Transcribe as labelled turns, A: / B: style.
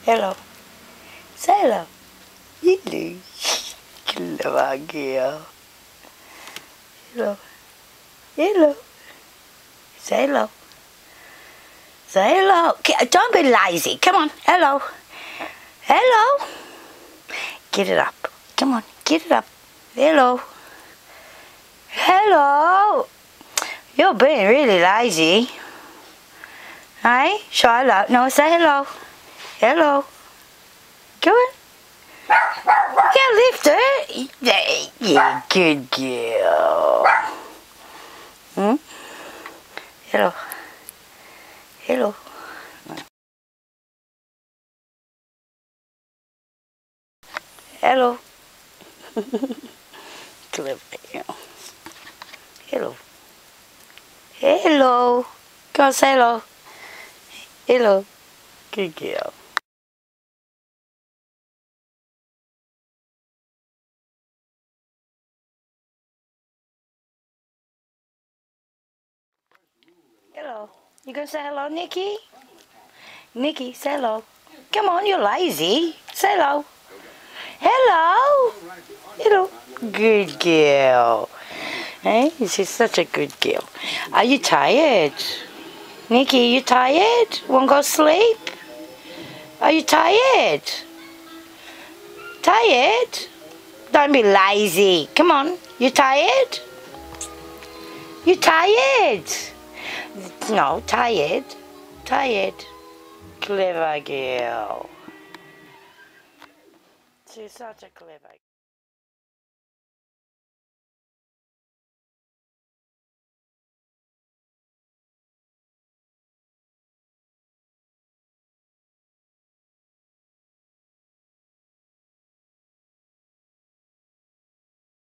A: Hello. Say hello. Hello. Clever girl. Hello. Hello. Say hello. Say hello. Don't be lazy. Come on. Hello. Hello. Get it up. Come on. Get it up. Hello. Hello. You're being really lazy. Hey, Shilo. No, say hello. Hello. Go on. Yeah, lift it. Yeah, good girl. Hello. Hello. Hello. Clever girl. Hello. Hello. Go on, say hello. Hello. Good girl. Hello. You gonna say hello, Nicky? Nicky, say hello. Come on, you're lazy. Say hello. Hello. Hello. Good girl. Hey, she's such a good girl. Are you tired? Nicky, you tired? Wanna go sleep? Are you tired? Tired? Don't be lazy. Come on. You tired? You tired? No, tired. Tired. Clever girl. She's such a clever girl.